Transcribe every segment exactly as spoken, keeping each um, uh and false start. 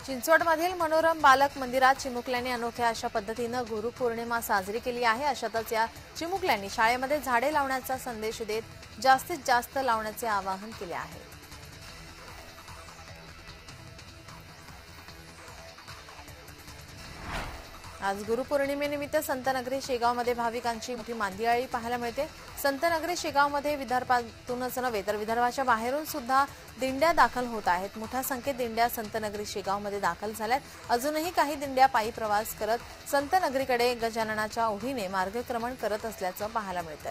चिंचवडमधील मनोरम बालक मंदिरात चिमुकल्यांनी अनोख्या अशा पद्धतीने गुरुपौर्णिमा साजरी केली आहे। अशातच या चिमुकल्यांनी शाळेमध्ये झाडे लावण्याचा संदेश देत जास्तीत जास्त लावण्याचे आवाहन केले आहे। आज गुरुपौर्णिमेनिमित्त संतनगरी शेगावमध्ये भाविकांची मोठी मांदियाळी पाहायला मिळते। संतनगरी शेगावमध्ये विदर्भातूनच नव्हे तर विदर्भाच्या बाहेरून सुद्धा दिंड्या दाखल होत आहेत। मोठ्या संख्येत दिंड्या संतनगरी शेगावमध्ये दाखल झाल्यात। अजूनही काही दिंड्या पायी प्रवास करत संतनगरीकडे गजाननाच्या ओढीने मार्गक्रमण करत असल्याचं पाहायला मिळतंय।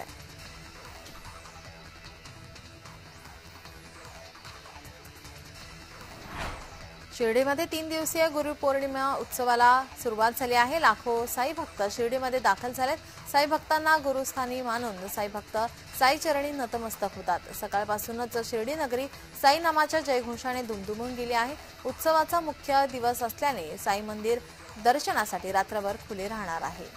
शिर्डीमध्ये तीन दिवसीय गुरुपौर्णिमा उत्सवाला सुरुवात झाली आहे। लाखो साई भक्त शिर्डीमध्ये दाखल झालेत। साई भक्तांना गुरुस्थानी मानून साई भक्त साई चरणी नतमस्तक होतात। सकाळपासूनच शिर्डी नगरी साई नामाच्या जयघोषाने दुमदुमून गेली आहे। उत्सवाचा मुख्य दिवस असल्याने साई मंदिर दर्शनासाठी रात्रभर खुले राहणार आहे।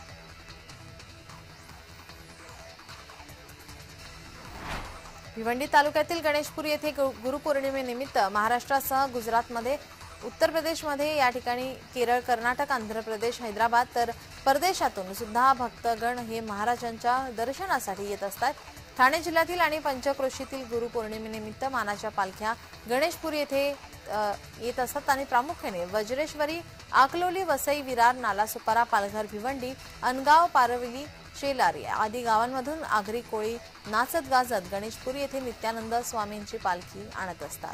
भिवंडी तालुक्यातील गणेशपुरी येथे गुरुपौर्णिमेनिमित्त महाराष्ट्रासह गुजरातमध्ये, उत्तर प्रदेशमध्ये, या ठिकाणी केरळ, कर्नाटक, आंध्र प्रदेश, हैदराबाद तर परदेशातून सुद्धा भक्तगण हे महाराजांच्या दर्शनासाठी येत असतात। ठाणे जिल्ह्यातील आणि पंचक्रोशीतील गुरुपौर्णिमेनिमित्त मानाच्या पालख्या गणेशपुरी येथे येत असतात आणि प्रामुख्याने वज्रेश्वरी, आकलोली, वसई, विरार, नालासोपारा, पालघर, भिवंडी, अनगाव, पारवली, शेलारी आदी गावांमधून आगरी कोळी नाचत गाजत गणेशपुरी येथे नित्यानंद स्वामींची पालखी आणत असतात।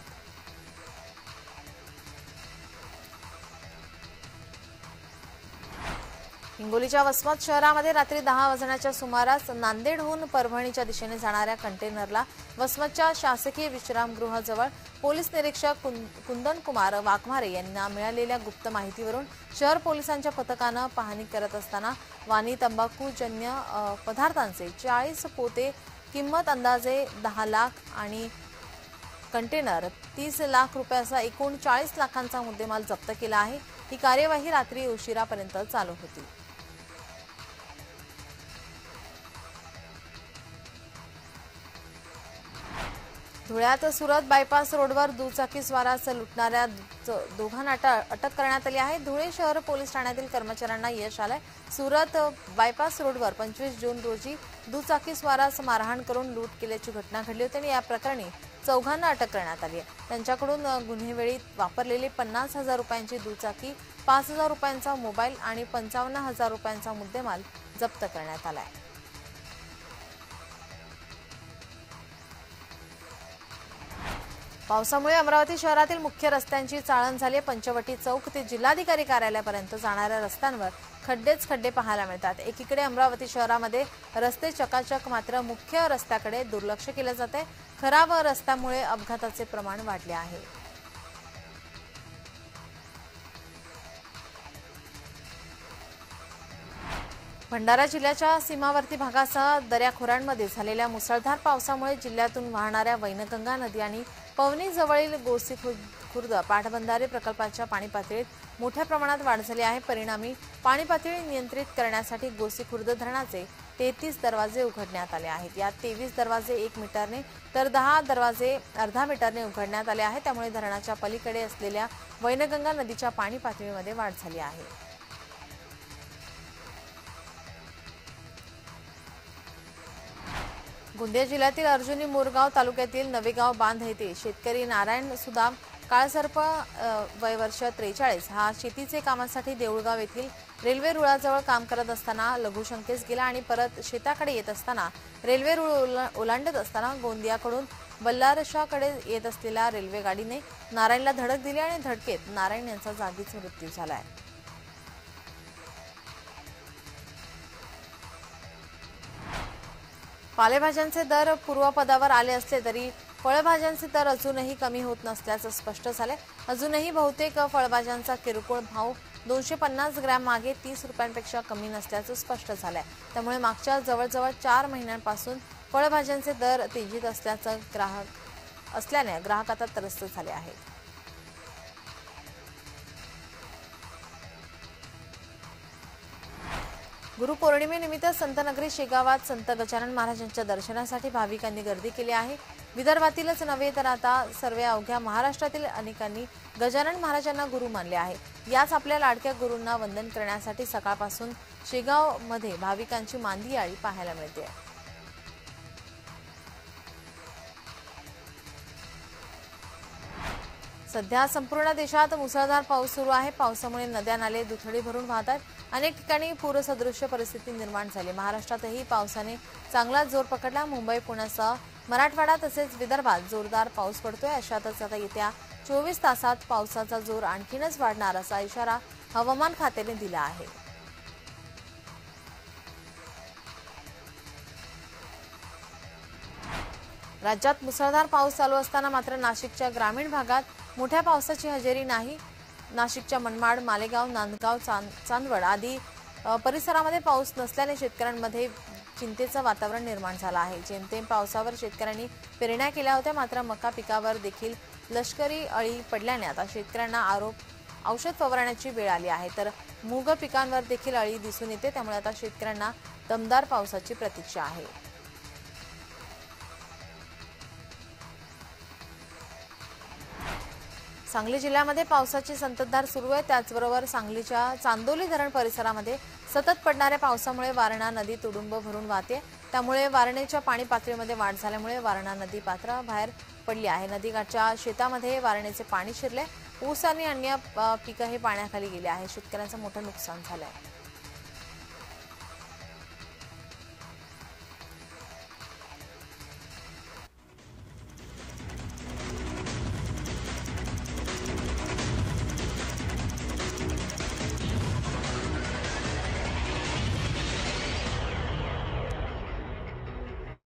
हिंगोलीच्या वसमत शहरामध्ये रात्री दहा वाजण्याच्या सुमारास नांदेडहून परभणीच्या दिशेने जाणाऱ्या कंटेनरला वसमतच्या शासकीय विश्रामगृहाजवळ पोलीस निरीक्षक कुंदन कुमार वाघमारे यांना मिळालेल्या गुप्त माहितीवरून शहर पोलिसांच्या पथकानं पाहणी करत असताना वाणी तंबाखूजन्य पदार्थांचे चाळीस पोते, किंमत अंदाजे दहा लाख आणि कंटेनर तीस लाख रुपयाचा एकूण चाळीस लाखांचा मुद्देमाल जप्त केला आहे। ही कार्यवाही रात्री उशिरापर्यंत चालू होती। धुळ्यात सुरत बायपास रोडवर दुचाकीस्वारास लुटणाऱ्या दोघांना अटक करण्यात आली आहे। धुळे शहर पोलीस ठाण्यातील कर्मचाऱ्यांना यश आलंय। सुरत बायपास रोडवर पंचवीस जून रोजी दुचाकीस्वारास मारहाण करून लूट केल्याची घटना घडली होती आणि या प्रकरणी चौघांना अटक करण्यात आली आहे। त्यांच्याकडून गुन्हेवेळी वापरलेली पन्नास हजार रुपयांची दुचाकी, पाच हजार रुपयांचा मोबाईल आणि पंचावन्न हजार रुपयांचा मुद्देमाल जप्त करण्यात आलाय। पावसामुळे अमरावती शहरातील मुख्य रस्त्यांची चाळण झाली। पंचवटी चौक ते जिल्हाधिकारी कार्यालयापर्यंत जाणाऱ्या रस्त्यांवर खड्डेच खड्डे पाहायला मिळतात। एकीकडे अमरावती शहरामध्ये रस्ते चकाचक, मात्र मुख्य रस्त्याकडे दुर्लक्ष केले जाते। खराब रस्त्यामुळे अपघाताचे प्रमाण वाढले आहे। भंडारा जिल्ह्याच्या सीमावर्ती भागासह दऱ्याखोऱ्यांमध्ये झालेल्या मुसळधार पावसामुळे जिल्ह्यातून वाहणाऱ्या वैनगंगा नदी आणि पवनी जवळील गोसी खुर्द पाटबंधारे प्रकल्पाच्या पाणी पातळीत मोठ्या प्रमाणात वाढ झाली आहे। परिणामी पाणी पातळी नियंत्रित करण्यासाठी गोसी खुर्द धरणाचे तेहतीस दरवाजे उघडण्यात आले आहेत। यात तेवीस दरवाजे एक मीटरने तर दहा दरवाजे अर्धा मीटरने उघडण्यात आले आहेत। त्यामुळे धरणाच्या पलीकडे असलेल्या वैनगंगा नदीच्या पाणी पातळीमध्ये वाढ झाली आहे। गोंदिया जिल्ह्यातील अर्जुनी मोरगाव तालुक्यातील नवेगाव बांध येथे शेतकरी नारायण सुदाम काळसर्प वय वर्ष त्रेचाळीस हा शेतीचे कामासाठी देऊळगाव येथील रेल्वे रुळाजवळ काम करत असताना लघुशंकेस गेला आणि परत शेताकडे येत असताना रेल्वे रुळ ओलांडत असताना गोंदियाकडून बल्लारशाकडे येत असलेल्या रेल्वे गाडीने नारायणला धडक दिली आणि धडकेत नारायण यांचा जागीच मृत्यू झालाय। पालेभाज्यांचे दर पूर्वपदावर आले असले तरी फळभाज्यांचे दर अजूनही कमी होत नसल्याचं स्पष्ट झाले। अजूनही बहुतेक फळभाज्यांचा किरकोळ भाव दोनशे पन्नास ग्रॅम मागे तीस रुपयांपेक्षा कमी नसल्याचं स्पष्ट झालंय। त्यामुळे मागच्या जवळजवळ चार महिन्यांपासून फळभाज्यांचे दर तेजीत असल्याचं ग्राहक असल्याने ग्राहक आता त्रस्त झाले आहेत। गुरुपौर्णिमेनिमित्त संतनगरी शेगावात संत गजानन महाराजांच्या दर्शनासाठी भाविकांनी गर्दी केली आहे। विदर्भातीलच नव्हे तर आता सर्व अवघ्या महाराष्ट्रातील अनेकांनी गजानन महाराजांना गुरु मानले आहे। याच आपल्या लाडक्या गुरूंना वंदन करण्यासाठी सकाळपासून शेगावमध्ये भाविकांची मांदी याळी पाहायला मिळते। सध्या संपूर्ण देशात मुसळधार पाऊस सुरू आहे। पावसामुळे नद्या नाले दुथडी भरून वाहतात। अनेक ठिकाणी पूरसदृश्य परिस्थिती निर्माण झाली। महाराष्ट्रातही पावसाने चांगला जोर पकडला। मुंबई पुण्यासह मराठवाडा तसेच विदर्भात जोरदार पाऊस पडतोय। अशातच आता येत्या चोवीस तासात पावसाचा जोर आणखीनच वाढणार असा इशारा हवामान खात्याने दिला आहे। राज्यात मुसळधार पाऊस चालू असताना मात्र नाशिकच्या ग्रामीण भागात मोठ्या पावसाची हजेरी नाही। नाशिकच्या मनमाड, मालेगाव, नांदगाव, चांदवड आदी परिसरामध्ये पाऊस नसल्याने शेतकऱ्यांमध्ये चिंतेचं वातावरण निर्माण झालं आहे। जेमतेम पावसावर शेतकऱ्यांनी पेरण्या केल्या होत्या, मात्र मका पिकावर देखील लष्करी अळी पडल्याने आता शेतकऱ्यांना आरोप औषध फवारण्याची वेळ आली आहे। तर मूग पिकांवर देखील अळी दिसून येते, त्यामुळे आता शेतकऱ्यांना दमदार पावसाची प्रतीक्षा आहे। सांगली जिल्ह्यामध्ये पावसाची संततधार सुरू आहे। त्याचबरोबर सांगलीच्या चांदोली धरण परिसरामध्ये सतत पडणाऱ्या पावसामुळे वारणा नदी तुडुंब भरून वाहते। त्यामुळे वारणेच्या पाणी पातळीमध्ये वाढ झाल्यामुळे वारणा नदी पात्र बाहेर पडली आहे। नदीकाठच्या शेतामध्ये वारणेचे पाणी शिरले। ऊस आणि अन्य पिकं हे पाण्याखाली गेले आहे। शेतकऱ्यांचं मोठं नुकसान झालंय।